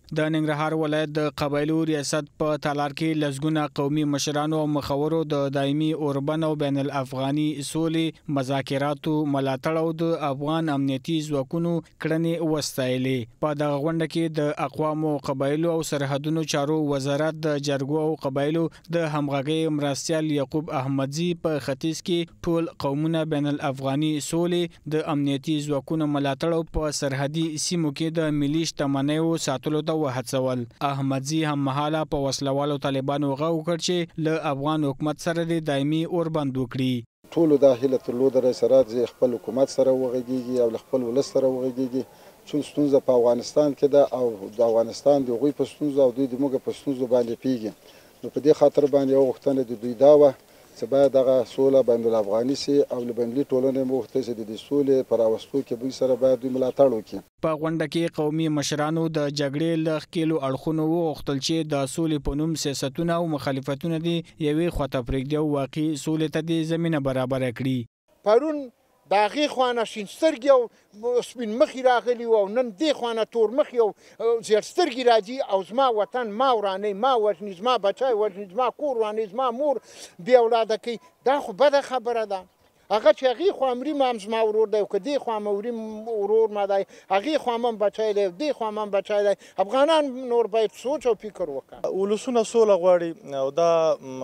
د ننګرهار ولایت د قبایلو ریاست په تالار کې لزګونه قومي مشرانو او مخورو د دایمي اوربن او بین الافغاني سولې مذاکراتو ملاتړ او د افغان امنیتي ځواکونو کړنې وستایلې. په دغه غونډه کې د اقوامو قبایلو او سرحدونو چارو وزارت د جرګو او قبایلو د همغږي مرستیال یعقوب احمدزي په ختیځ کې ټول قومونه بین الافغاني سولې د امنیتي ځواکونو ملاتړ او په سرحدي سیمو کې د ملي شتمنیو ساتلو ته وهڅول. احمدزي هم مهاله په وسلوالو طالبانو غو کړ چې له افغان حکومت سره د دایمي اوربند وکړي. ټول د هیله ترلود سرات خپل حکومت سره وغږیږي او خپل ولس سره وغږیږي چې ستونزه په افغانستان کې ده او د افغانستان د غوي په ستونزه او د موږ په ستونزه باندې پیږي. نو په دې خاطر باندې یو غوښتنه د دوی دا و چې باید دغه سوله بین الافغاني سي او بینالمللي ټولنې موږ ته د سولې پر راوستو کې به سره باید دوی ملاتړ وکړي. په غونډه کې قومي مشرانو د جګړې له ښکېلو اړخونو وغوښتل چې د سولې په نوم سیاستونه او مخالفتونه دي یوې خواته پرېږدي او واقعي سولې ته د زمینه برابره کړي. پرون د هغې خوا نه شین سترګې او سپین مخي راغلي وو او نن دې خوا نه تور مخي او زیړ سترګې راځي او زما وطن ما ورانوي ما وژني زما بچی وژني زما کور ورانوي زما مور بې اولاده کوي. دا خو بده خبره ده. هغه چې هغې خوا مري ما هم زما ورور دی او که دې خوا مري ورور ما دی هغې خوا هم بچی دی دې خوا هم بچی دی. افغانان نور باید سوچ او فکر وکړي. ولسونه سوله غواړي او دا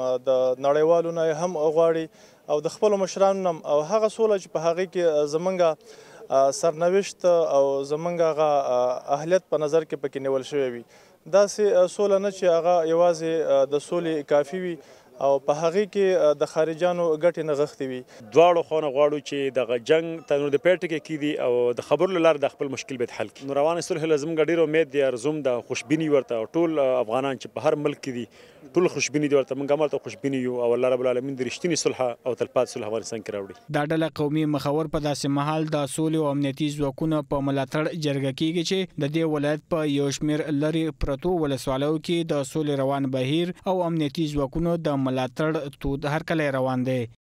د نړیوالو نه هم غواړي او د خپل مشرانو او هغه سوله چې په هغه کې زمونږ سرنوشت او زمونږ هغه اهلیت په نظر کې پکې نیول شوی وي. داسې سوله نه چې هغه یوازې د سولې کافي وي او په هغه کې د خارجانو ګټې نغښتې وي. دواړو خواونه غواړو چې دغه جنگ ته نور د پیټ کې کیدي او د خبرو لپاره د خپل مشکل به حل کړي. نو روانه صلح لازم ډیر امید دی ارزوم د خوشبینی ورته ټول افغانان چې په هر ملک کې دي ټول خوشبینی دي ورته موږ عمل ته خوشبینی یو او الله رب العالمین د رښتینی صلح او تلپات صلح افغانستان کې راوړي. دا ډله قومي مخور په داسې مهال د سولې او امنیتي ځواکونو په ملاتړ جرګه کیږي چې د دې ولایت په یو شمېر لرې پرتو ولسوالیو کې د سولې روان بهیر او امنیتي ځواکونو د ملاتړ تود هرکلی روان دی.